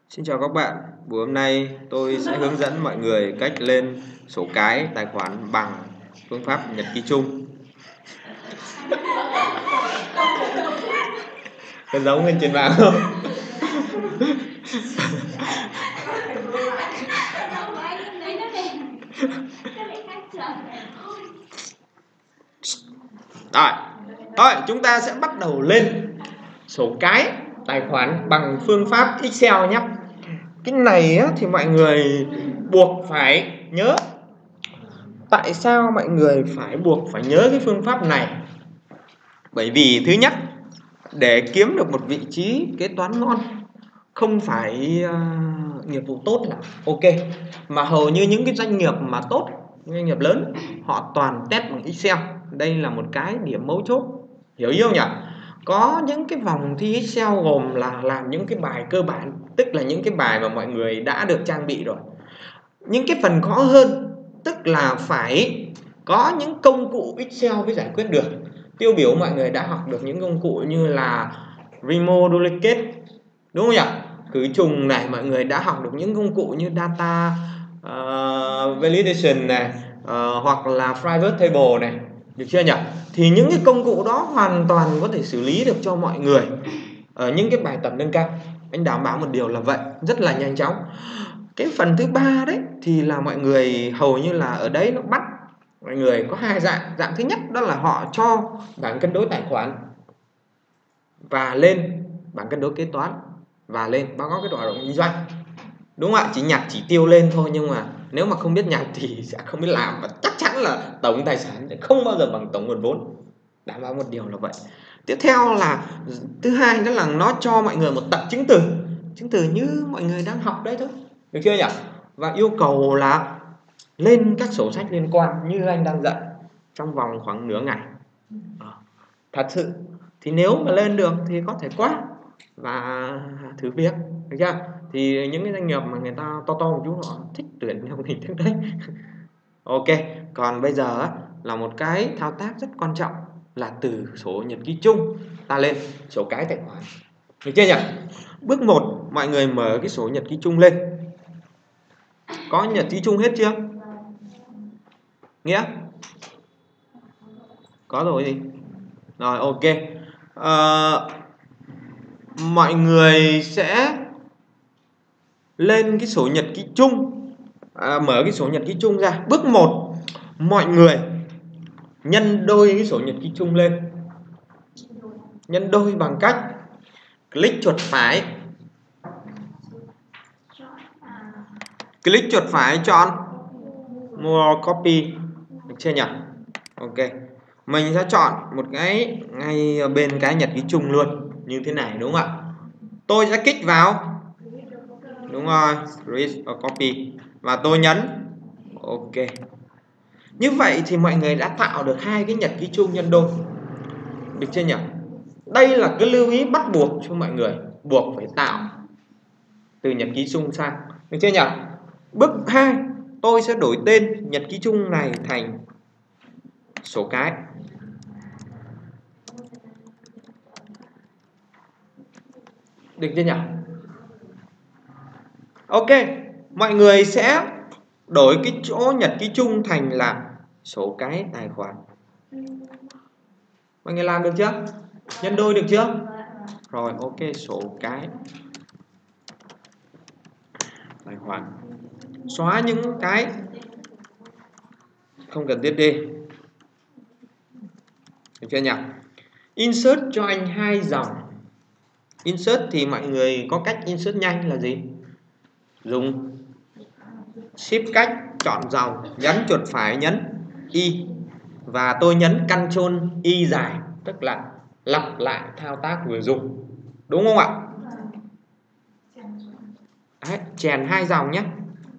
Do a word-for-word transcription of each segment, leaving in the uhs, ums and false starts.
Xin chào các bạn, buổi hôm nay tôi sẽ hướng dẫn mọi người cách lên sổ cái tài khoản bằng phương pháp nhật ký chung. Có giống lên trên mạng không? Rồi, thôi chúng ta sẽ bắt đầu lên sổ cái tài khoản bằng phương pháp Excel nhé. Cái này á, thì mọi người buộc phải nhớ. Tại sao mọi người phải buộc phải nhớ cái phương pháp này? Bởi vì thứ nhất, để kiếm được một vị trí kế toán ngon không phải uh, nghiệp vụ tốt là ok, mà hầu như những cái doanh nghiệp mà tốt, doanh nghiệp lớn, họ toàn test bằng Excel. Đây là một cái điểm mấu chốt, hiểu ý không nhỉ? Có những cái vòng thi Excel gồm là làm những cái bài cơ bản, tức là những cái bài mà mọi người đã được trang bị rồi. Những cái phần khó hơn, tức là phải có những công cụ Excel mới giải quyết được. Tiêu biểu mọi người đã học được những công cụ như là Remove Duplicate, đúng không nhỉ? Khử trùng này, mọi người đã học được những công cụ như Data uh, Validation này, uh, hoặc là Private Table này, được chưa nhỉ? Thì những cái công cụ đó hoàn toàn có thể xử lý được cho mọi người ở những cái bài tập nâng cao. Anh đảm bảo một điều là vậy, rất là nhanh chóng. Cái phần thứ ba đấy thì là mọi người hầu như là ở đấy nó bắt mọi người có hai dạng. Dạng thứ nhất đó là họ cho bảng cân đối tài khoản và lên bảng cân đối kế toán và lên báo cáo kết quả hoạt động kinh doanh, đúng không ạ? Chỉ nhặt chỉ tiêu lên thôi, nhưng mà nếu mà không biết nhặt thì sẽ không biết làm, và chắc chắn là tổng tài sản sẽ không bao giờ bằng tổng nguồn vốn, đảm bảo một điều là vậy. Tiếp theo là thứ hai, đó là nó cho mọi người một tập chứng từ chứng từ như mọi người đang học đấy thôi, được chưa nhỉ? Và yêu cầu là lên các sổ sách liên quan như anh đang dạy trong vòng khoảng nửa ngày. Thật sự thì nếu mà lên được thì có thể quá và thử việc, được chưa? Thì những cái doanh nghiệp mà người ta to to một chút họ thích tuyển theo hình thức đấy. Ok, còn bây giờ là một cái thao tác rất quan trọng là từ sổ nhật ký chung ta lên sổ cái tài khoản, được chưa nhỉ? Bước một, mọi người mở cái sổ nhật ký chung lên. Có nhật ký chung hết chưa? Nghĩa có rồi gì? Rồi ok. À, mọi người sẽ lên cái sổ nhật ký chung, à, mở cái sổ nhật ký chung ra. Bước một, mọi người nhân đôi cái sổ nhật ký chung lên. Nhân đôi bằng cách click chuột phải, click chuột phải chọn More Copy, được chưa nhỉ? Ok, mình sẽ chọn một cái ngay bên cái nhật ký chung luôn như thế này, đúng không ạ? Tôi sẽ kích vào, đúng rồi, Create a Copy, và tôi nhấn ok. Như vậy thì mọi người đã tạo được hai cái nhật ký chung nhân đôi, được chưa nhỉ? Đây là cái lưu ý bắt buộc cho mọi người, buộc phải tạo từ nhật ký chung sang, được chưa nhỉ? Bước hai, tôi sẽ đổi tên nhật ký chung này thành sổ cái. Được chưa nhỉ? Ok, mọi người sẽ đổi cái chỗ nhật ký chung thành là sổ cái tài khoản. Mọi người làm được chưa? Nhân đôi được chưa? Rồi ok, sổ cái tài khoản. Xóa những cái không cần thiết đi, được chưa nhỉ? Insert cho anh hai dòng. Insert thì mọi người có cách insert nhanh là gì? Dùng shift cách, chọn dòng, nhấn chuột phải nhấn Y, và tôi nhấn Ctrl Y dài, tức là lặp lại thao tác vừa dùng, đúng không ạ? Đấy, chèn hai dòng nhé.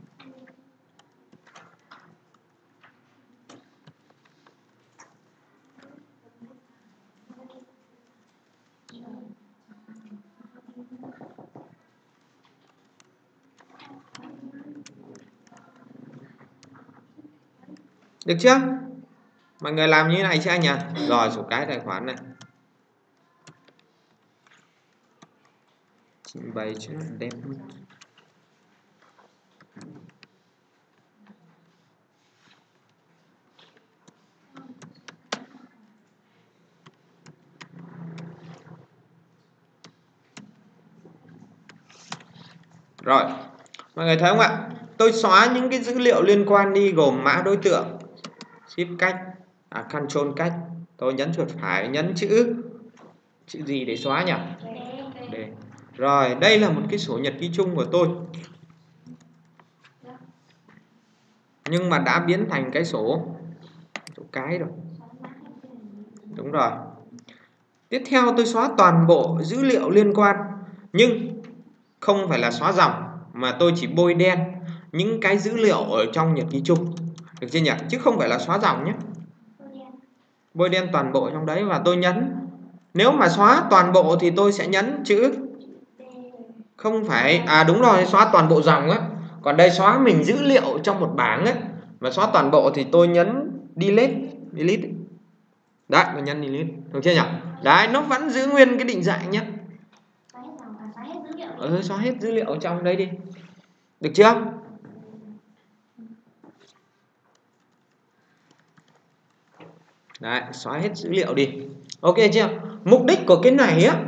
Được chưa? Mọi người làm như thế này chưa anh nhỉ? Rồi sổ cái tài khoản này. Trình bày cho đẹp. Rồi, mọi người thấy không ạ? Tôi xóa những cái dữ liệu liên quan đi gồm mã đối tượng, shift cách, à, control cách. Tôi nhấn chuột phải, nhấn chữ chữ gì để xóa nhỉ? D. Rồi, đây là một cái sổ nhật ký chung của tôi. Nhưng mà đã biến thành cái sổ sổ cái rồi. Đúng rồi. Tiếp theo tôi xóa toàn bộ dữ liệu liên quan, nhưng không phải là xóa dòng mà tôi chỉ bôi đen những cái dữ liệu ở trong nhật ký chung. Được chưa nhỉ? Chứ không phải là xóa dòng nhé. Bôi đen toàn bộ trong đấy và tôi nhấn. Nếu mà xóa toàn bộ thì tôi sẽ nhấn chữ không phải, à đúng rồi, xóa toàn bộ dòng á. Còn đây xóa mình dữ liệu trong một bảng ấy. Mà xóa toàn bộ thì tôi nhấn delete, delete. Đấy, tôi nhấn delete. Được chưa nhỉ? Đấy, nó vẫn giữ nguyên cái định dạng nhé. Ừ, xóa hết dữ liệu trong đây đi. Được chưa? Đấy, xóa hết dữ liệu đi. Ok chưa? Mục đích của cái này á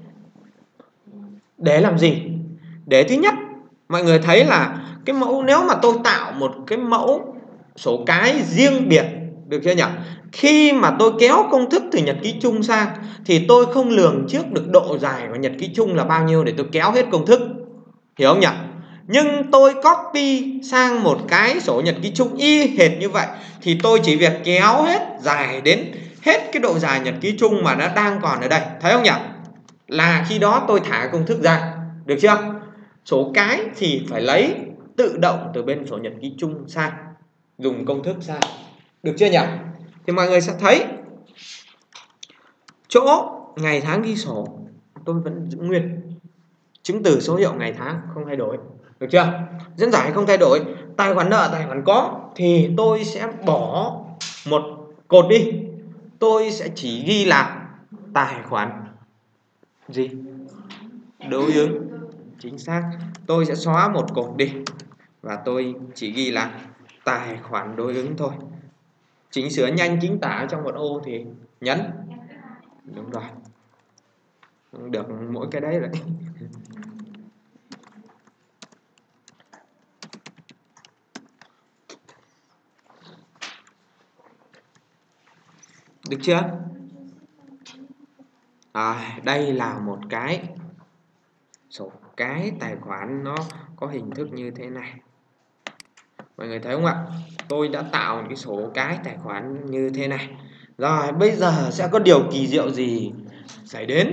để làm gì? Để thứ nhất, mọi người thấy là cái mẫu, nếu mà tôi tạo một cái mẫu số cái riêng biệt, được chưa nhỉ? Khi mà tôi kéo công thức từ nhật ký chung sang thì tôi không lường trước được độ dài của nhật ký chung là bao nhiêu để tôi kéo hết công thức. Hiểu không nhỉ? Nhưng tôi copy sang một cái sổ nhật ký chung y hệt như vậy thì tôi chỉ việc kéo hết dài đến hết cái độ dài nhật ký chung mà nó đang còn ở đây. Thấy không nhỉ? Là khi đó tôi thả công thức ra. Được chưa? Số cái thì phải lấy tự động từ bên sổ nhật ký chung sang, dùng công thức sang. Được chưa nhỉ? Thì mọi người sẽ thấy chỗ ngày tháng ghi sổ tôi vẫn giữ nguyên, chứng từ số hiệu ngày tháng không thay đổi. Được chưa? Dẫn giải không thay đổi. Tài khoản nợ, tài khoản có thì tôi sẽ bỏ một cột đi. Tôi sẽ chỉ ghi là tài khoản gì? Đối ứng. Chính xác. Tôi sẽ xóa một cột đi và tôi chỉ ghi là tài khoản đối ứng thôi. Chỉnh sửa nhanh chính tả trong một ô thì nhấn. Đúng rồi. Được mỗi cái đấy rồi. Được chưa? À, đây là một cái sổ cái tài khoản, nó có hình thức như thế này. Mọi người thấy không ạ? Tôi đã tạo một cái sổ cái tài khoản như thế này. Rồi bây giờ sẽ có điều kỳ diệu gì xảy đến?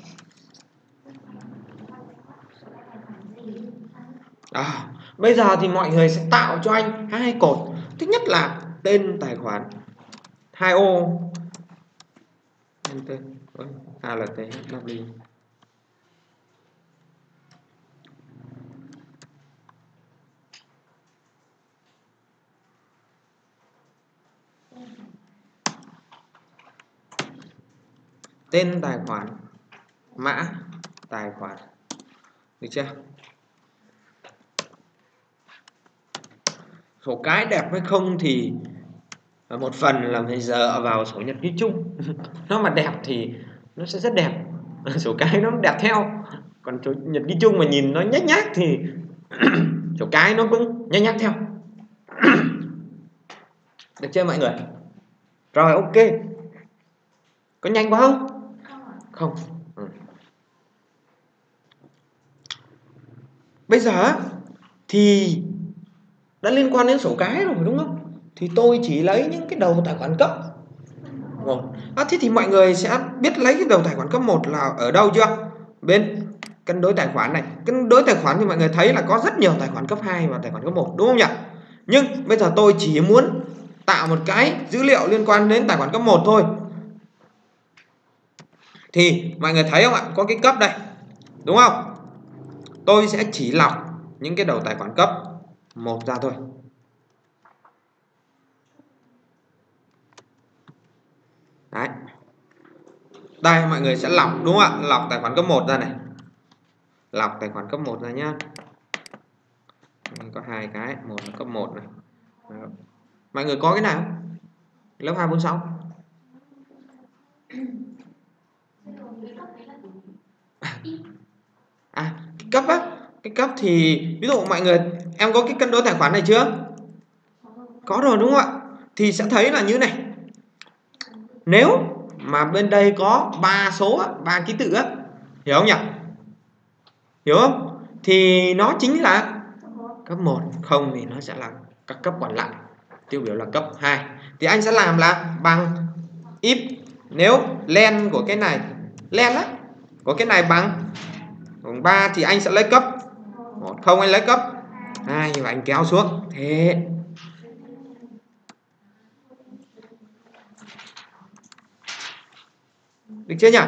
À, bây giờ thì mọi người sẽ tạo cho anh hai cột. Thứ nhất là tên tài khoản, hai ô, a lờ tê hát w. Tên tài khoản, mã tài khoản. Được chưa? Sổ cái đẹp hay không thì một phần là phải dựa vào sổ nhật ký chung. Nó mà đẹp thì nó sẽ rất đẹp, sổ cái nó đẹp theo. Còn sổ nhật ký chung mà nhìn nó nhách nhác thì sổ cái nó cũng nhách nhác theo. Được chưa mọi người? Rồi ok. Có nhanh quá không? Không. Ừ. Bây giờ thì đã liên quan đến sổ cái rồi đúng không? Thì tôi chỉ lấy những cái đầu tài khoản cấp. À, thế thì mọi người sẽ biết lấy cái đầu tài khoản cấp một là ở đâu chưa? Bên cân đối tài khoản này. Cân đối tài khoản thì mọi người thấy là có rất nhiều tài khoản cấp hai và tài khoản cấp một, đúng không nhỉ? Nhưng bây giờ tôi chỉ muốn tạo một cái dữ liệu liên quan đến tài khoản cấp một thôi. Thì mọi người thấy không ạ? Có cái cấp đây. Đúng không? Tôi sẽ chỉ lọc những cái đầu tài khoản cấp một ra thôi. Đấy. Đây mọi người sẽ lọc, đúng không ạ? Lọc tài khoản cấp một ra này. Lọc tài khoản cấp một ra nhá. Có hai cái, một là cấp một này. Đó. Mọi người có cái nào? Lớp hai bốn sáu. À, cấp á. cái cấp thì ví dụ mọi người em có cái cân đối tài khoản này chưa? Có rồi đúng không ạ? Thì sẽ thấy là như này. Nếu mà bên đây có ba số, ba ký tự á, hiểu không nhỉ? Hiểu không? Thì nó chính là cấp một, không thì nó sẽ là các cấp còn lại, tiêu biểu là cấp hai. Thì anh sẽ làm là bằng if nếu len của cái này, len á, của cái này bằng bằng ba thì anh sẽ lấy cấp một, không anh lấy cấp hai và anh kéo xuống. Thế được chưa nhỉ?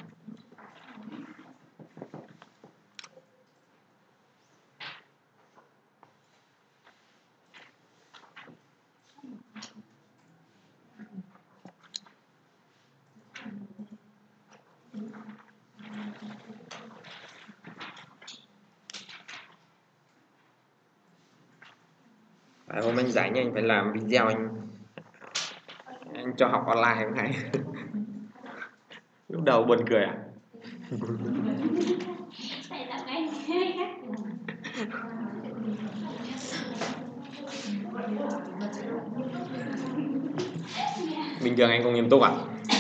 À, hôm anh rảnh anh phải làm video, anh anh cho học online hôm nay. Lúc đầu buồn cười à? Bình thường anh không nghiêm túc à?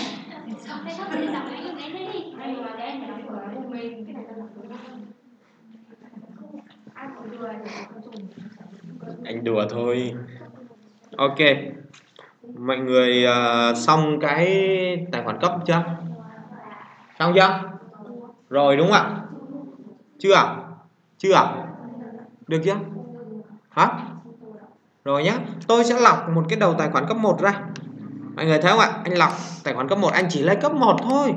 Anh đùa thôi. Ok, mọi người uh, xong cái tài khoản cấp chưa? Xong chưa? Rồi đúng không ạ? Chưa? Chưa? Được chưa? Hả? Rồi nhá. Tôi sẽ lọc một cái đầu tài khoản cấp một ra. Mọi người thấy không ạ? Anh lọc tài khoản cấp một, anh chỉ lấy cấp một thôi.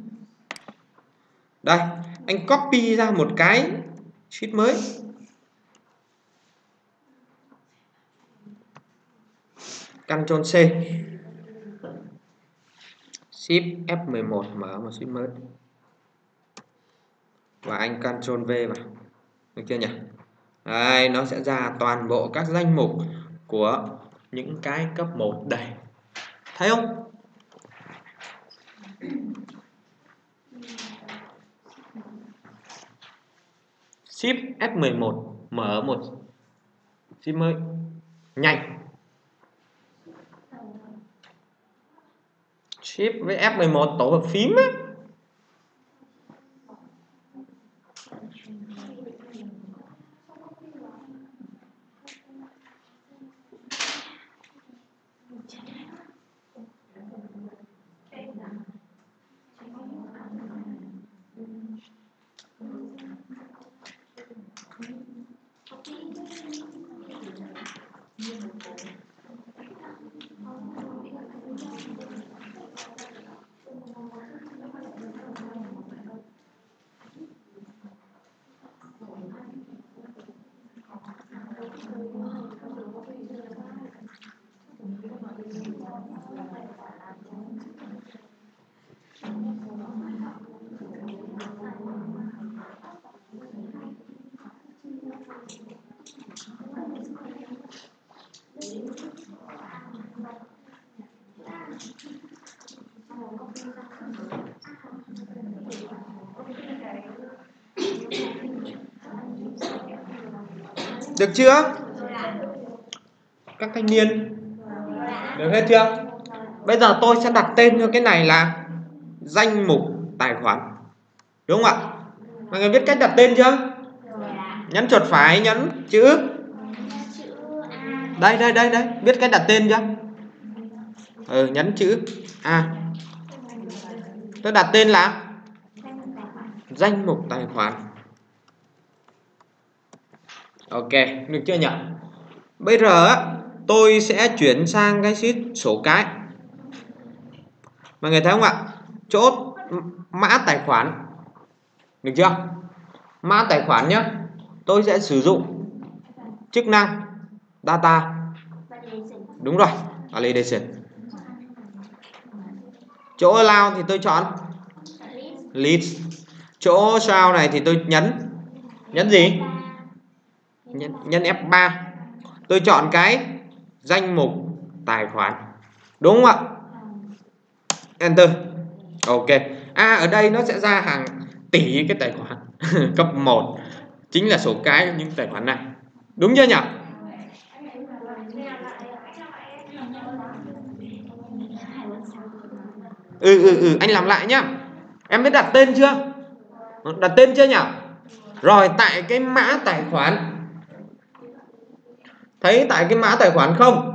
Đây, anh copy ra một cái sheet mới. Ctrl C. Shift F mười một mở một sheet mới. Và anh Ctrl V vào. Được chưa nhỉ? Đây, nó sẽ ra toàn bộ các danh mục của những cái cấp một đây. Thấy không? Shift F mười một mở một sheet mới. Nhanh. Shift với F mười một tổ hợp phím á. Được chưa? Các thanh niên được hết chưa? Bây giờ tôi sẽ đặt tên cho cái này là danh mục tài khoản, đúng không ạ? Mọi người biết cách đặt tên chưa? Nhấn chuột phải, nhấn chữ đây đây đây đây, biết cách đặt tên chưa? Ừ, nhấn chữ A. Tôi đặt tên là danh mục tài khoản. Ok, được chưa nhỉ? Bây giờ tôi sẽ chuyển sang cái sheet số cái. Mọi người thấy không ạ? Chỗ mã tài khoản. Được chưa? Mã tài khoản nhé. Tôi sẽ sử dụng chức năng data. Đúng rồi, validation. Chỗ allow thì tôi chọn list. Chỗ show này thì tôi nhấn nhấn gì? Nhấn, nhấn F ba. Tôi chọn cái danh mục tài khoản. Đúng không ạ? Enter. Ok. À, ở đây nó sẽ ra hàng tỷ cái tài khoản cấp một. chính là số cái những tài khoản này. Đúng chưa nhỉ? Ừ ừ ừ anh làm lại nhá. Em biết đặt tên chưa? Đặt tên chưa nhỉ? Rồi tại cái mã tài khoản, thấy tại cái mã tài khoản không?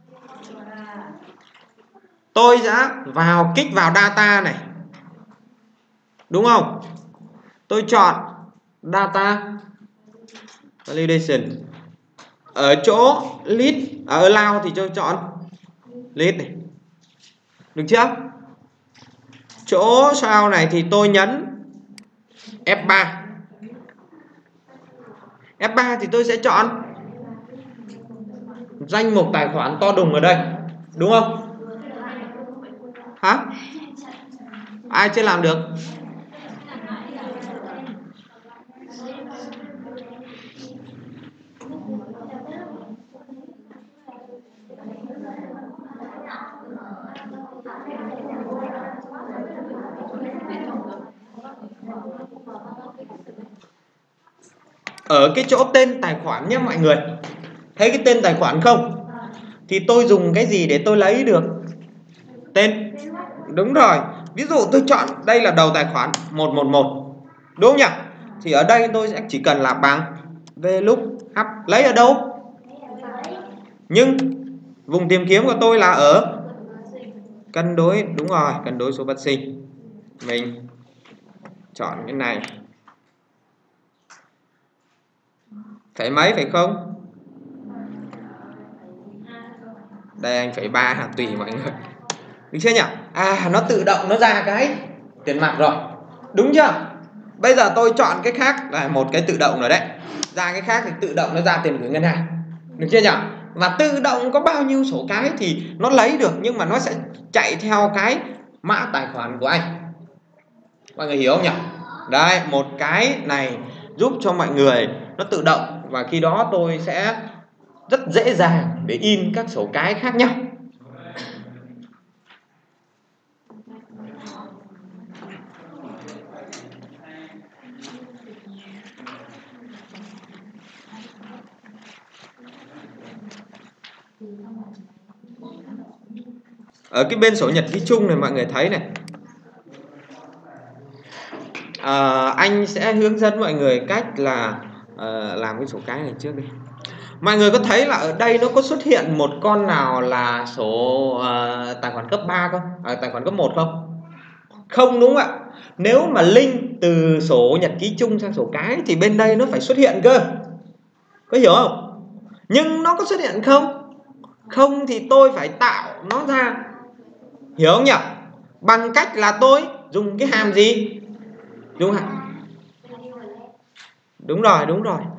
Tôi sẽ vào kích vào data này. Đúng không? Tôi chọn data validation. Ở chỗ list, ở allow thì tôi chọn list này. Được chưa? Chỗ sau này thì tôi nhấn F ba. F ba thì tôi sẽ chọn danh mục tài khoản to đùng ở đây. Đúng không? Hả? Ai chưa làm được? Ở cái chỗ tên tài khoản nhé mọi người. Thấy cái tên tài khoản không? Thì tôi dùng cái gì để tôi lấy được tên? Đúng rồi. Ví dụ tôi chọn đây là đầu tài khoản một một một. Đúng không nhỉ? Thì ở đây tôi sẽ chỉ cần là bằng vlookup. Lấy ở đâu? Nhưng vùng tìm kiếm của tôi là ở cân đối. Đúng rồi, cân đối số phát sinh. Mình chọn cái này. Phải mấy phải không? Đây anh phải ba hạt tùy mọi người. Được chưa nhỉ? À nó tự động nó ra cái tiền mặt rồi. Đúng chưa? Bây giờ tôi chọn cái khác là một cái tự động rồi đấy. Ra cái khác thì tự động nó ra tiền gửi ngân hàng. Được chưa nhỉ? Và tự động có bao nhiêu số cái thì nó lấy được, nhưng mà nó sẽ chạy theo cái mã tài khoản của anh. Mọi người hiểu không nhỉ? Đây, một cái này giúp cho mọi người nó tự động, và khi đó tôi sẽ rất dễ dàng để in các số cái khác nhau. Ở cái bên sổ nhật ký chung này mọi người thấy này, à, anh sẽ hướng dẫn mọi người cách là à, làm cái sổ cái này trước đi. Mọi người có thấy là ở đây nó có xuất hiện một con nào là số uh, tài khoản cấp ba không? À, tài khoản cấp một không? Không, đúng không ạ? Nếu mà link từ sổ nhật ký chung sang sổ cái thì bên đây nó phải xuất hiện cơ. Có hiểu không? Nhưng nó có xuất hiện không? Không thì tôi phải tạo nó ra. Hiểu không nhỉ? Bằng cách là tôi dùng cái hàm gì? Dùng hàm. Đúng rồi, đúng rồi.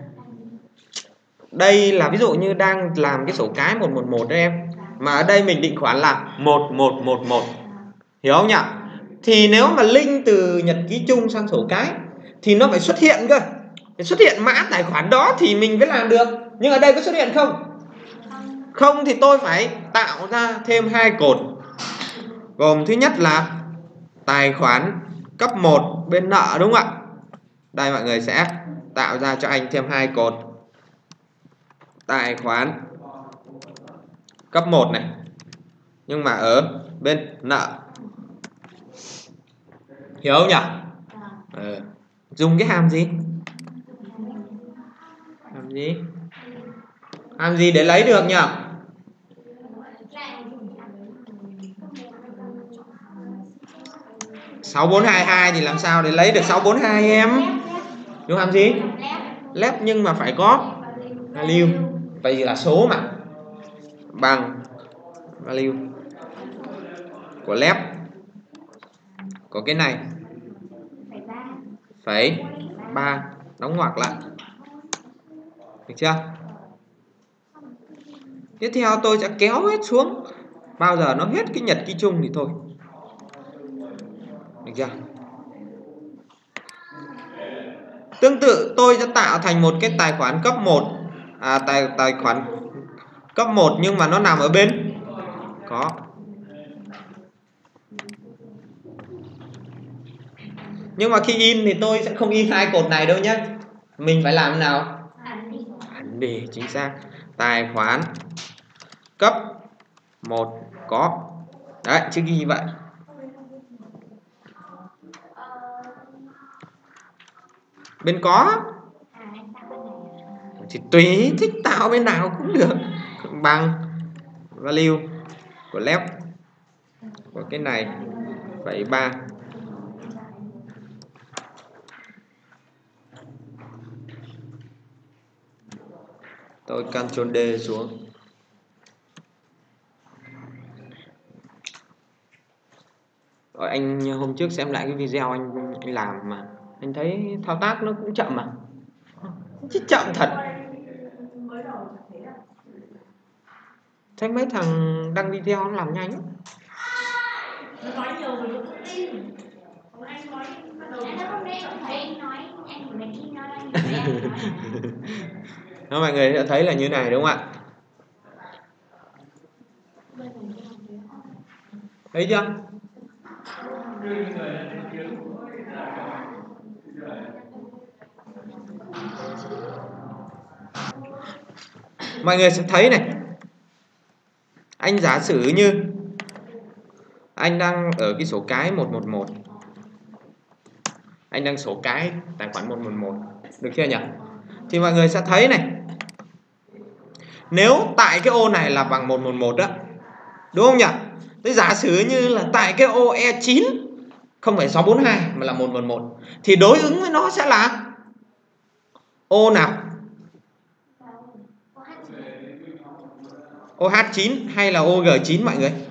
Đây là ví dụ như đang làm cái sổ cái một một một đấy em. Mà ở đây mình định khoản là một một một một. Hiểu không nhỉ? Thì nếu mà link từ nhật ký chung sang sổ cái thì nó phải xuất hiện cơ. Phải xuất hiện mã tài khoản đó thì mình mới làm được. Nhưng ở đây có xuất hiện không? Không thì tôi phải tạo ra thêm hai cột. Gồm thứ nhất là tài khoản cấp một bên nợ, đúng không ạ? Đây mọi người sẽ tạo ra cho anh thêm hai cột. Tài khoản cấp một này, nhưng mà ở bên nợ. Hiểu không nhỉ? Ừ. Dùng cái hàm gì? Hàm gì? Hàm gì để lấy được nhỉ? sáu bốn hai hai thì làm sao để lấy được sáu bốn hai em? Dùng hàm gì? Left, nhưng mà phải có value. Vậy là số mà. Bằng value của left của cái này phẩy ba đóng ngoặc lại. Được chưa? Tiếp theo tôi sẽ kéo hết xuống. Bao giờ nó hết cái nhật ký chung thì thôi. Được chưa? Tương tự tôi sẽ tạo thành một cái tài khoản cấp một, à, tài, tài khoản cấp một nhưng mà nó nằm ở bên có. Nhưng mà khi in thì tôi sẽ không in hai cột này đâu nhé. mình phải làm nào? Ấn đi, chính xác. Tài khoản cấp một có. Đấy, chứ ghi như vậy. Bên có thì tùy thích tạo bên nào cũng được. Bằng value của left của cái này phẩy ba. Tôi Ctrl D xuống. Rồi anh hôm trước xem lại cái video anh anh làm mà anh thấy thao tác nó cũng chậm mà. Chứ chậm thật. Thấy mấy thằng đăng video nó làm nhanh. Nó nói nhiều rồi nó không tin. Còn anh nói bắt đầu anh không nghe thấy anh nói anh của mình tin nói anh. Nó mọi người sẽ thấy là như này đúng không ạ? Thấy chưa? Mọi người sẽ thấy này. Anh giả sử như anh đang ở cái số cái một một một. Anh đang số cái tài khoản một một một. Được chưa nhỉ? Thì mọi người sẽ thấy này. Nếu tại cái ô này là bằng một một một đó. Đúng không nhỉ? Thế giả sử như là tại cái ô E chín không phải sáu bốn hai mà là một một một thì đối ứng với nó sẽ là ô nào? Ô H chín hay là ô G chín mọi người?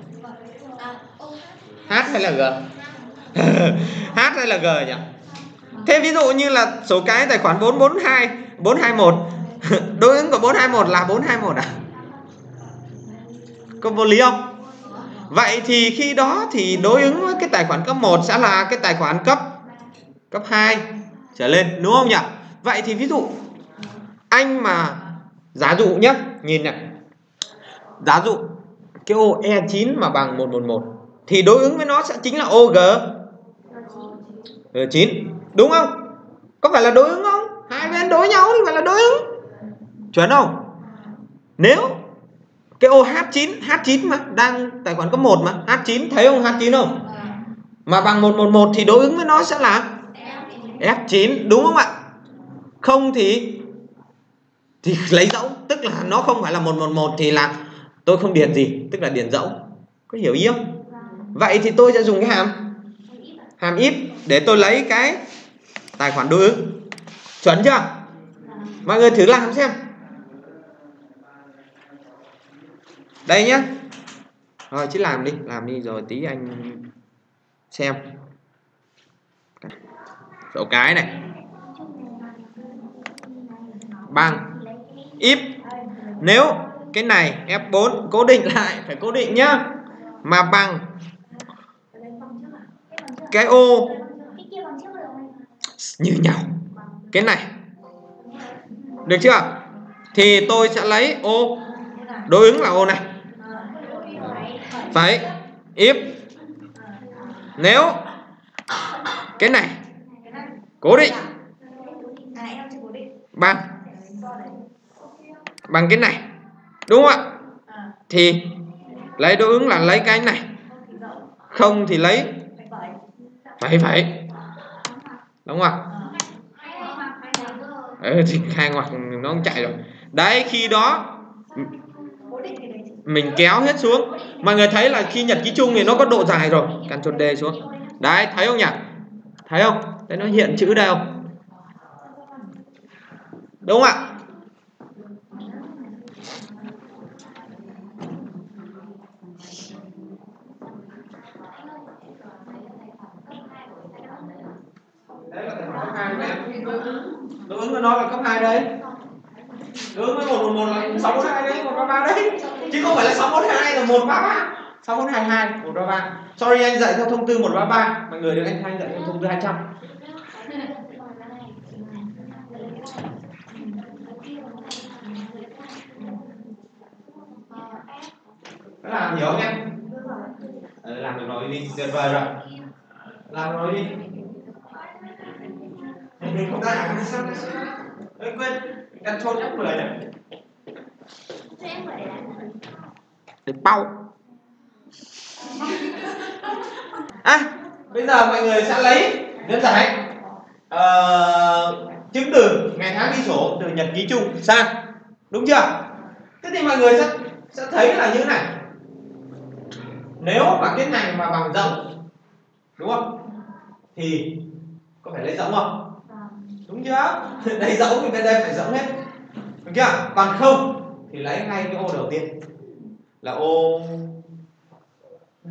H hay là G? H hay là G nhỉ? Thế ví dụ như là số cái tài khoản bốn bốn hai, bốn hai một đối ứng của bốn hai một là bốn hai một à? Có vô lý không? Vậy thì khi đó thì đối ứng với cái tài khoản cấp một sẽ là cái tài khoản cấp cấp hai trở lên, đúng không nhỉ? Vậy thì ví dụ anh mà giả dụ nhé, nhìn này. Giả dụ cái ô E chín mà bằng một một một thì đối ứng với nó sẽ chính là ô G G chín, đúng không? Có phải là đối ứng không? Hai bên đối nhau thì phải là đối ứng. Chuẩn không? Nếu cái ô H chín, H chín mà đang tài khoản cấp một mà, H chín thấy không? H chín không? Mà bằng một một một thì đối ứng với nó sẽ là F chín, đúng không ạ? Không thì thì lấy dấu, tức là nó không phải là một một một thì là tôi không điền gì, tức là điền dấu. Có hiểu ý không? Vậy thì tôi sẽ dùng cái hàm hàm if để tôi lấy cái tài khoản đối ứng. Chuẩn chưa? Mọi người thử làm xem. Đây nhé. Rồi chứ làm đi, làm đi rồi tí anh xem. Số cái này. Bằng if nếu cái này F bốn cố định lại, phải cố định nhá, mà bằng cái ô như nhau cái này, được chưa? Thì tôi sẽ lấy ô đối ứng là ô này, phải if nếu cái này cố định bằng bằng cái này, đúng không ạ? Thì lấy đối ứng là lấy cái này, không thì lấy phải phải, đúng không ạ? Ừ, thì hai ngoặc nó không chạy rồi. Đấy, khi đó mình kéo hết xuống. Mọi người thấy là khi nhật ký chung thì nó có độ dài rồi. Ctrl D xuống. Đấy, thấy không nhỉ? Thấy không? Đấy, nó hiện chữ đây không? Đúng không ạ? Đấy là tài khoản cấp hai này. Đối ứng với nó là cấp hai đây. Đối ứng với một một một là sáu bốn hai đấy, một ba ba đấy. Chứ không phải là sáu bốn hai là một ba ba. sáu bốn hai hai, một ba ba. Sorry, anh dạy theo thông tư một ba ba. Mọi người được anh Thanh dạy theo thông tư hai trăm. Các làm hiểu không em? Ừ, làm được rồi đi, tuyệt vời rồi. Làm rồi đi. Mình không ra Ê, quên Ctrl F mười này để bao. À, bây giờ mọi người sẽ lấy đơn giải uh, chứng từ ngày tháng ghi sổ từ nhật ký chung sang, đúng chưa? Thế thì mọi người sẽ sẽ thấy là như thế này. Nếu mà cái này mà bằng rỗng, đúng không? Thì có phải lấy rỗng không? Đúng chưa? Đây rỗng thì bên đây phải rỗng hết, đúng chưa? Còn không thì lấy ngay cái ô đầu tiên là ô D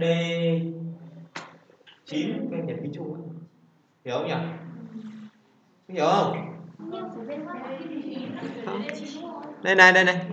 chín cái nhật ký chung, hiểu không nhỉ? Hiểu không? Đây này, đây này.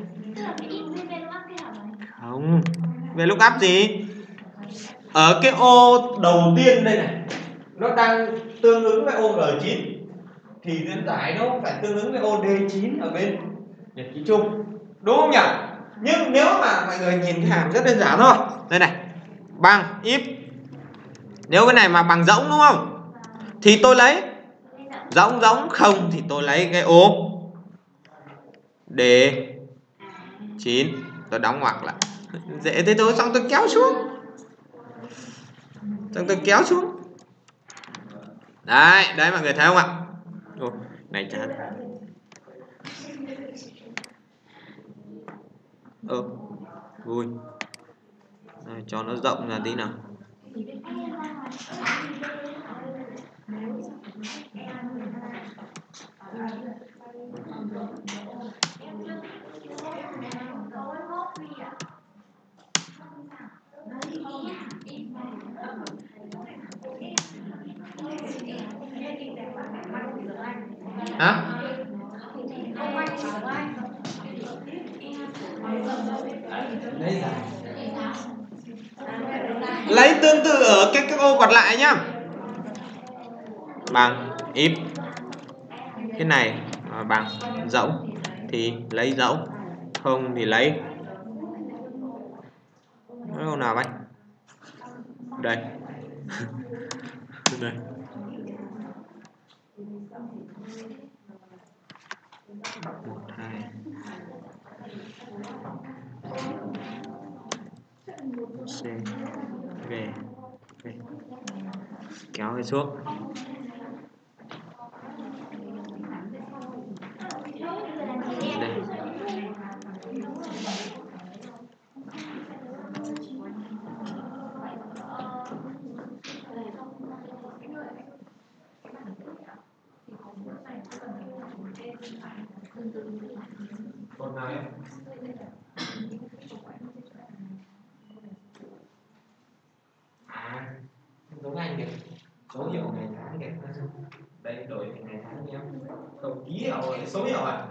Không, về lúc áp gì? Ở cái ô đầu tiên đây này, nó đang tương ứng với ô G chín thì diễn giải nó phải tương ứng với ô D chín ở bên nhật ký chung, đúng không nhỉ? Nhưng nếu mà mọi người nhìn cái hàm rất đơn giản thôi. Đây này, bằng if. Nếu cái này mà bằng rỗng đúng không? Thì tôi lấy rỗng rỗng, không thì tôi lấy cái ô D chín, tôi đóng ngoặc lại. Dễ thế thôi, xong tôi kéo xuống. Xong tôi kéo xuống. Đấy, đấy mọi người thấy không ạ? Ồ, này chán. Ơ, ừ, vui. Đây, cho nó rộng ra tí nào. Hả? Lấy tương tự ở các cái ô còn lại nhá. Bằng if. Cái này bằng rỗng thì lấy rỗng, không thì lấy lấy ô nào anh? Đây. Đây. Một, hai. C. Về. Về. Kéo cái xuống. Đây. Con nào em? À, giống anh kìa. Số hiệu ngày tháng kìa. Đây đổi thành ngày tháng nhé. Không, ký hiệu số hiệu à?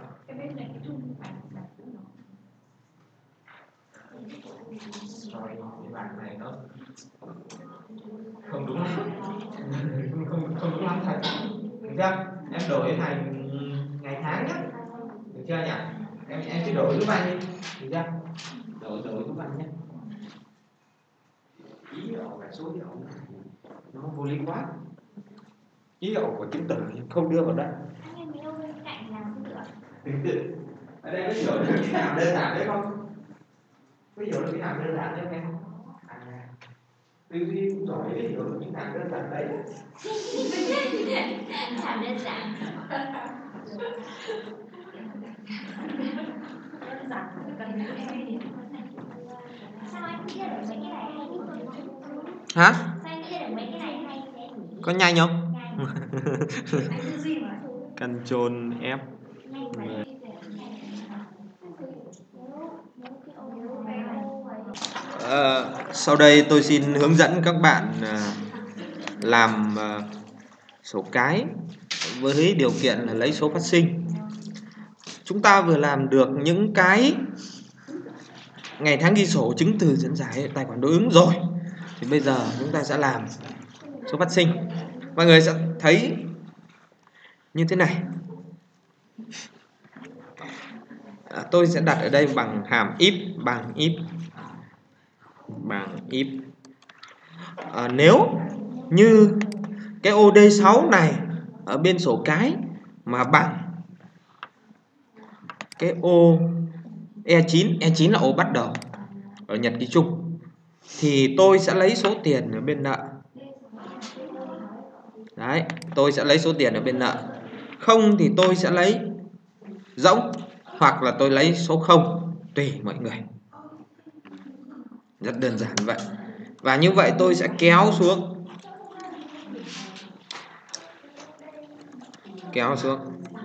Rồi, cái bảng này nó không đúng lắm. không, không, không đúng lắm thật. Được chưa? Em đổi thành ngày tháng nhé. Được chưa nhỉ? Em em cứ đổi giúp anh đi. Được chưa? Đổi đổi giúp anh nhé. Ký hiệu và số hiệu nó vô lý quá. Ký hiệu của chứng tử không đưa vào đây. Tương tự. Ở đây có hiểu được cái nào đơn giản đấy không? Có hiểu được cái nào đơn giản đấy không em? À, tư duy cũng giỏi để hiểu được những nào đơn giản đấy. Làm đơn giản. Hả? Có nhanh không? Ctrl F. À, sau đây tôi xin hướng dẫn các bạn à, làm à, số cái với điều kiện là lấy số phát sinh. Chúng ta vừa làm được những cái ngày tháng ghi sổ, chứng từ, dẫn giải, tài khoản đối ứng rồi, thì bây giờ chúng ta sẽ làm số phát sinh. Mọi người sẽ thấy như thế này. À, tôi sẽ đặt ở đây bằng hàm if, bằng if, bằng if. À, nếu như cái ô D sáu này ở bên sổ cái mà bằng cái ô E chín, E chín là ô bắt đầu ở nhật ký chung, thì tôi sẽ lấy số tiền ở bên nợ. Đấy, tôi sẽ lấy số tiền ở bên nợ. Không thì tôi sẽ lấy rỗng, hoặc là tôi lấy số không, tùy mọi người. Rất đơn giản vậy. Và như vậy tôi sẽ kéo xuống, kéo xuống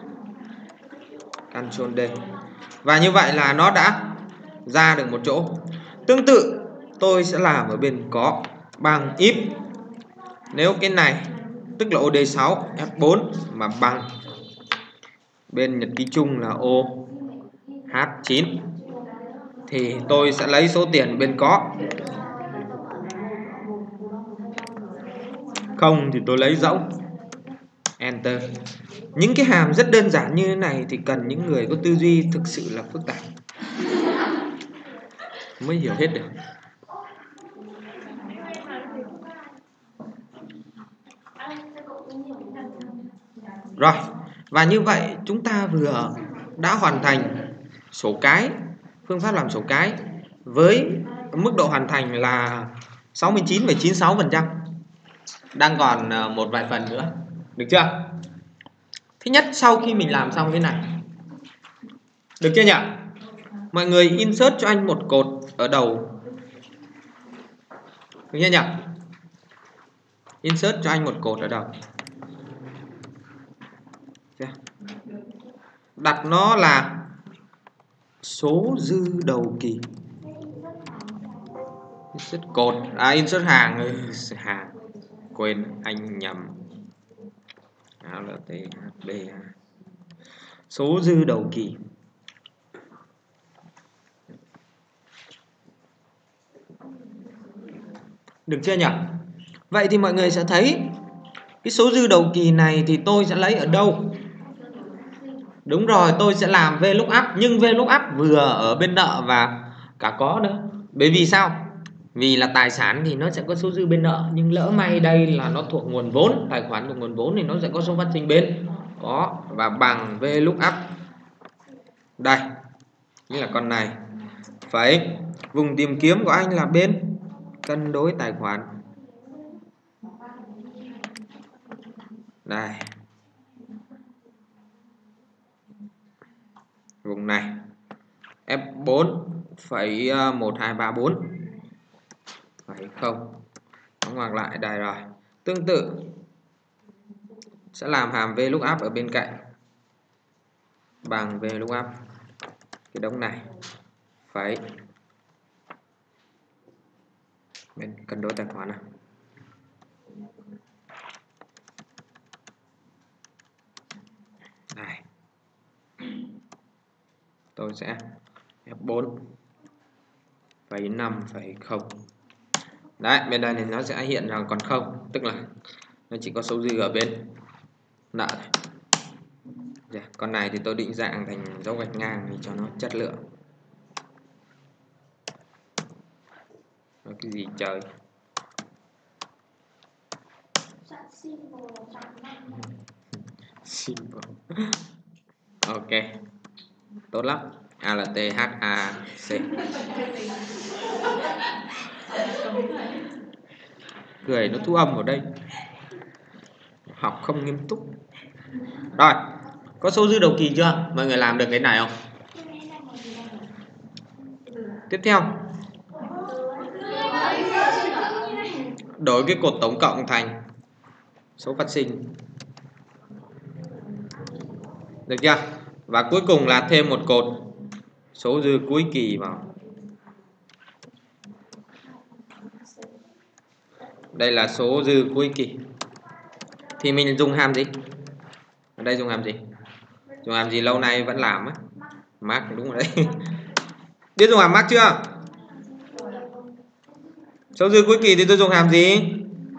Ctrl D. Và như vậy là nó đã ra được một chỗ. Tương tự tôi sẽ làm ở bên có bằng if. Nếu cái này tức là ô đê sáu F bốn mà bằng bên nhật ký chung là ô H chín, thì tôi sẽ lấy số tiền bên có. Không thì tôi lấy rỗng, Enter. Những cái hàm rất đơn giản như thế này thì cần những người có tư duy thực sự là phức tạp mới hiểu hết được. Rồi, và như vậy chúng ta vừa đã hoàn thành số cái, phương pháp làm số cái với mức độ hoàn thành là sáu mươi chín phẩy chín sáu phần trăm. Đang còn một vài phần nữa, được chưa? Thứ nhất, sau khi mình làm xong cái này, được chưa nhỉ? Mọi người insert cho anh một cột ở đầu, được chưa nhỉ? Insert cho anh một cột ở đầu. Đặt nó là số dư đầu kỳ. Insert cột, à insert hàng, hàng quên, anh nhầm. a lờ tê hát bê a. Số dư đầu kỳ. Được chưa nhỉ? Vậy thì mọi người sẽ thấy cái số dư đầu kỳ này thì tôi sẽ lấy ở đâu? Đúng rồi, tôi sẽ làm VLOOKUP, nhưng VLOOKUP vừa ở bên nợ và cả có nữa. Bởi vì sao? Vì là tài sản thì nó sẽ có số dư bên nợ, nhưng lỡ may đây là nó thuộc nguồn vốn, tài khoản thuộc nguồn vốn thì nó sẽ có số phát sinh bên có, và bằng VLOOKUP. Đây, như là con này. Phải, vùng tìm kiếm của anh là bên cân đối tài khoản. Đây. Vùng này F bốn phẩy một hai ba bốn phẩy không, đóng ngoặc lại đây rồi. Tương tự sẽ làm hàm VLOOKUP ở bên cạnh bằng VLOOKUP cái đống này phải bên cân đối tài khoản này. Đây. Tôi sẽ F bốn phẩy năm phẩy không. Đấy, bên đây thì nó sẽ hiện ra còn không, tức là nó chỉ có số dư ở bên nợ này. Yeah, con này thì tôi định dạng thành dấu gạch ngang thì cho nó chất lượng. Nó cái gì trời? Symbol. Ok, tốt lắm. A L T H A C. Cười nó thu âm ở đây, học không nghiêm túc. Rồi, có số dư đầu kỳ chưa? Mọi người làm được cái này không? Tiếp theo, đổi cái cột tổng cộng thành số phát sinh. Được chưa? Và cuối cùng là thêm một cột số dư cuối kỳ vào. Đây là số dư cuối kỳ. Thì mình dùng hàm gì? Ở đây dùng hàm gì? Dùng hàm gì lâu nay vẫn làm á? Mark, đúng rồi đấy. Biết dùng hàm Mark chưa? Số dư cuối kỳ thì tôi dùng hàm gì?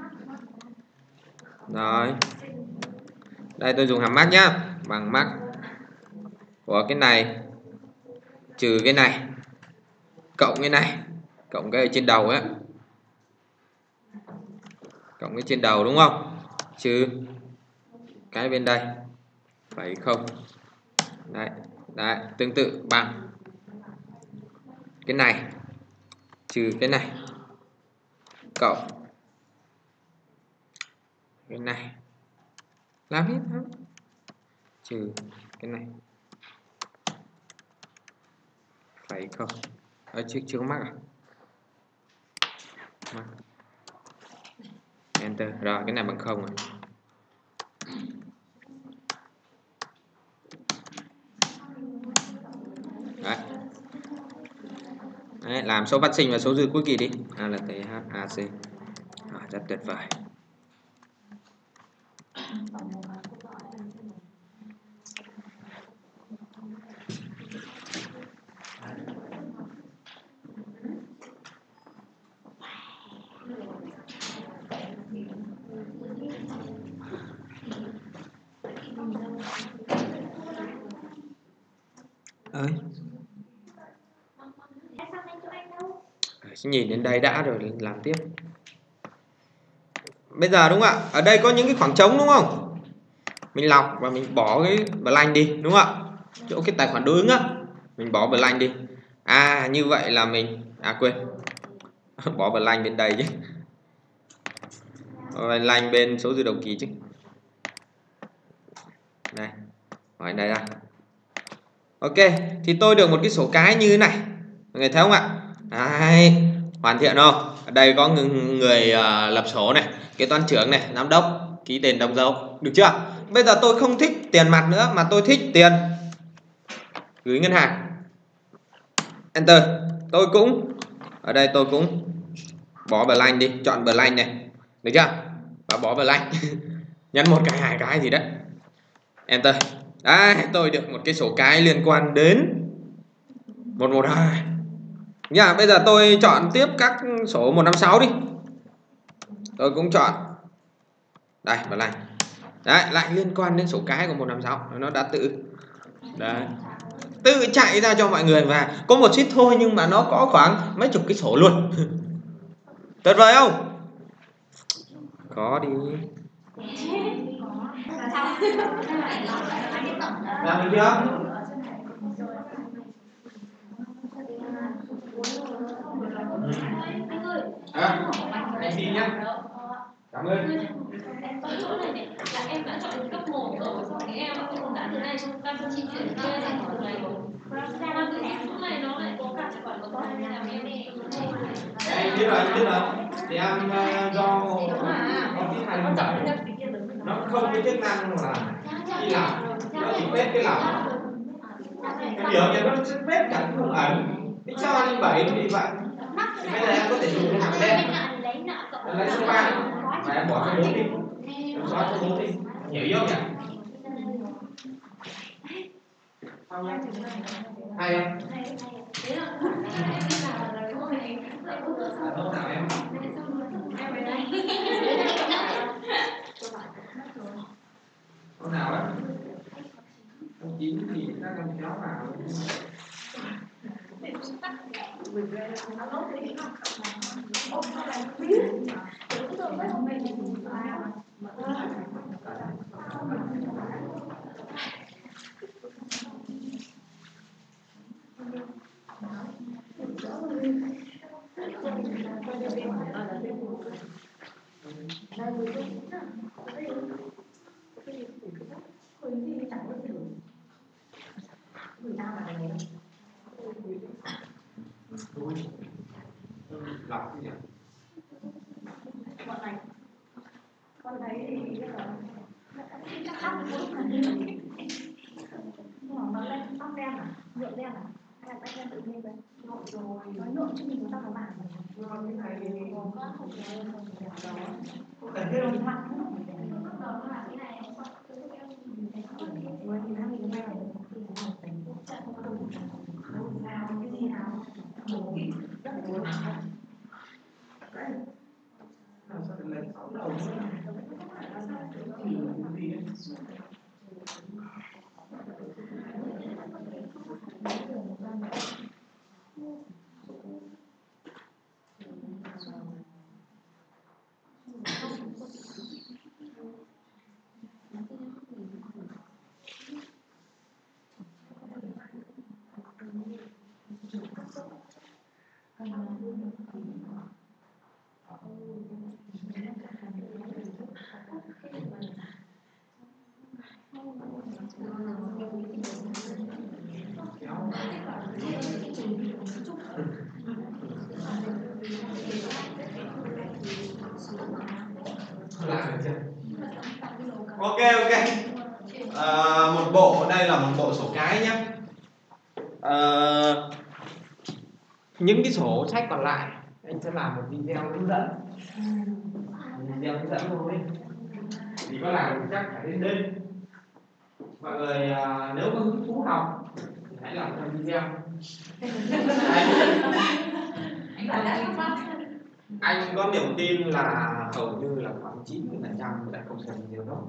Rồi. Đây tôi dùng hàm Mark nhá, bằng Mark của cái này trừ cái này cộng cái này cộng cái ở trên đầu ấy, cộng cái trên đầu đúng không, trừ cái bên đây phẩy không. Đấy, Đấy, tương tự bằng cái này trừ cái này cộng cái này, làm hết đó. Trừ cái này phải không? Ở trước chưa mắc à? Mắc. Enter. Rồi cái này bằng không rồi. Đấy. Đấy, làm số phát sinh và số dư cuối kỳ đi. A là T H A C. À, rất tuyệt vời. Ơi. Nhìn đến đây đã rồi làm tiếp. Bây giờ đúng không ạ? Ở đây có những cái khoảng trống đúng không? Mình lọc và mình bỏ cái blank đi đúng không ạ? Chỗ cái tài khoản đối ứng á, mình bỏ blank đi. À như vậy là mình à quên. Bỏ blank bên đây chứ. Blank bên số dư đầu kỳ chứ. Đây. Hỏi đây ra. Ok, thì tôi được một cái sổ cái như thế này. Mọi người thấy không ạ? Đấy, hoàn thiện không? Ở đây có người, người uh, lập sổ này, kế toán trưởng này, giám đốc, ký tên đóng dấu, được chưa? Bây giờ tôi không thích tiền mặt nữa mà tôi thích tiền gửi ngân hàng. Enter. Tôi cũng ở đây tôi cũng bỏ blank đi, chọn blank này, được chưa? Và bỏ blank. Nhấn một cái hai cái gì đấy. Enter. Đấy, tôi được một cái sổ cái liên quan đến một một hai. Nha, bây giờ tôi chọn tiếp các số một năm sáu đi. Tôi cũng chọn đây và này. Đấy, lại liên quan đến số cái của một năm sáu. Nó đã tự đấy, tự chạy ra cho mọi người và có một sheet thôi nhưng mà nó có khoảng mấy chục cái sổ luôn. Tuyệt vời không? Có đi. Làm được chưa? À, anh xin nhé. Cảm ơn. Em đã chọn cấp một rồi, sau thì em cũng đã thế này trong căn chi chuyển kia thành từ này rồi. Và từ chỗ này nó lại có cả tài khoản của tôi nên là em đi. Anh biết rồi, anh biết rồi. Thì em do có cái hành bảy nó không có chức năng là đi làm, nó chỉ quét cái làm. Em hiểu nhỉ, nó quét cả cái vùng ẩn. Thế cho anh bảy thì vậy. Thì bây giờ em có thể dùng cái hàng đen. Em lấy số ba và em bỏ số bốn đi. Em xóa số bốn đi. Hiểu ý không nhỉ? Hay không? Không nào em. Con nào á? Con chín thì các con kéo vào. Lọc cái gì? Con này. Con thấy thì chắc tóc cũng là như vậy. Nó lên tóc đen à? Nhuộm đen à? Hay là tóc đen tự nhiên đấy? Nhuộm rồi. Nó nhuộm chứ mình có tóc nó vàng rồi. Nhuộm cái này thì có có không có không có đó. Có cần thiết không? Mặt nó không phải bắt đầu nó là cái này em sợ. Với thì năm nghìn hai trận không có đâu nào cái gì nào mũi rất là buồn đấy làm sao để lấy sáu đầu Ok ok. À, một bộ đây là một bộ sổ cái nhé. À, những cái sổ sách còn lại anh sẽ làm một video hướng dẫn. Video hướng dẫn thôi. Chỉ có làm chắc phải đến đêm. Mọi người à, nếu có hứng thú học thì hãy làm theo video. Anh, anh có niềm tin là hầu như là khoảng chín mươi phần trăm sẽ không xem video đó.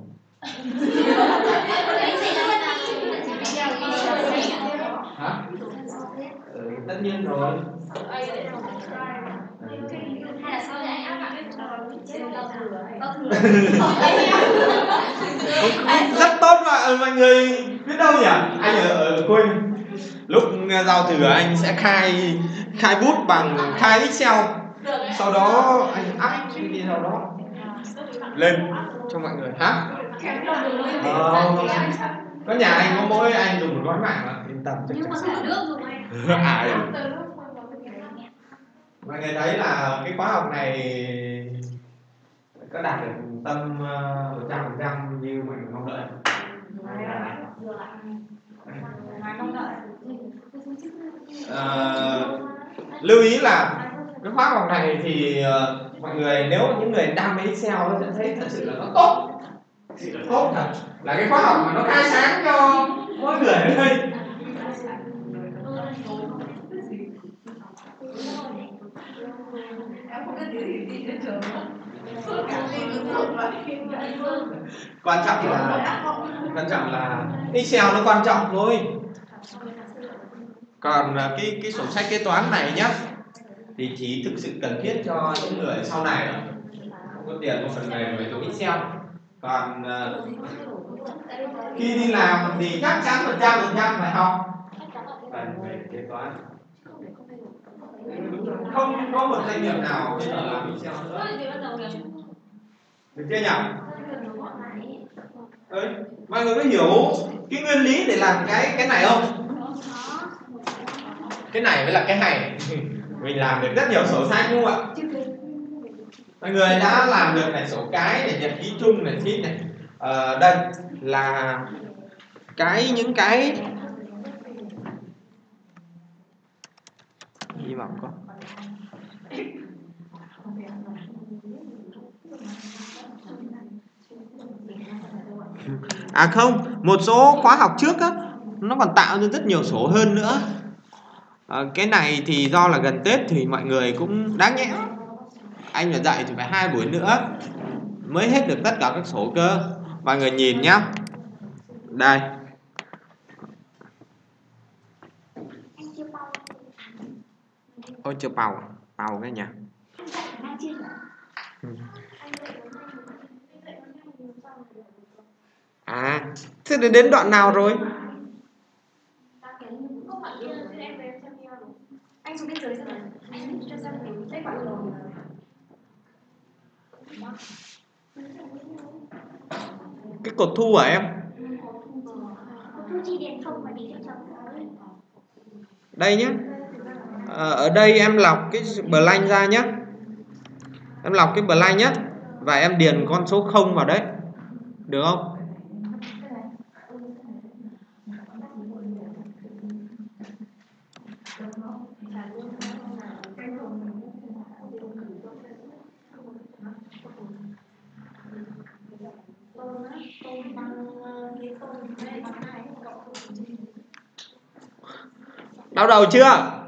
Hả? Ừ, tất nhiên rồi. Rất tốt mà mọi người biết đâu nhỉ? Anh ở, ở quên lúc giao thừa anh sẽ khai khai bút bằng khai Excel, sau đó anh up cái video đó lên cho mọi người. Hả? Ờ, có nhà anh có mỗi anh dùng một gói mạng mà yên tâm chắc chắn. À, mọi người thấy là cái khóa học này có đạt được tâm một trăm phần trăm như mọi người mong đợi. À, lưu ý là cái khóa học này thì uh, mọi người nếu những người đam mê Excel nó sẽ thấy thật sự là nó tốt, thật sự là tốt thật, là cái khóa học mà nó khai sáng cho mỗi người ở đây. Quan trọng là quan trọng là Excel nó quan trọng thôi. Còn cái cái sổ sách kế toán này nhá thì chỉ thực sự cần thiết cho những người sau này không có tiền một phần mềm về dùng Excel. Còn uh, khi đi làm thì chắc chắn một trăm phần trăm phải học phần về kế toán. Không có một doanh nghiệp nào bây giờ làm Excel nữa. Được chưa nhỉ? Đấy, mọi người có hiểu cái nguyên lý để làm cái cái này không? Cái này mới là cái hay. Mình làm được rất nhiều sổ sách đúng không ạ? Mọi người đã làm được này sổ cái này, nhật ký chung này, sheet này. À, đây là cái những cái hy vọng có. À không, một số khóa học trước á nó còn tạo ra rất nhiều sổ hơn nữa. À, cái này thì do là gần Tết thì mọi người cũng đáng nhẽ anh là dạy thì phải hai buổi nữa mới hết được tất cả các sổ cơ. Mọi người nhìn nhá, đây ôi chưa bào bào cái nhỉ. À thế đến đoạn nào rồi? Anh xuống bên dưới rồi. Anh cho xem mình kết quả rồi. Cái cột thu hả em? Đây nhé. À, ở đây em lọc cái blank ra nhé. Em lọc cái blank nhé và em điền con số không vào đấy. Được không? Đau đầu chưa?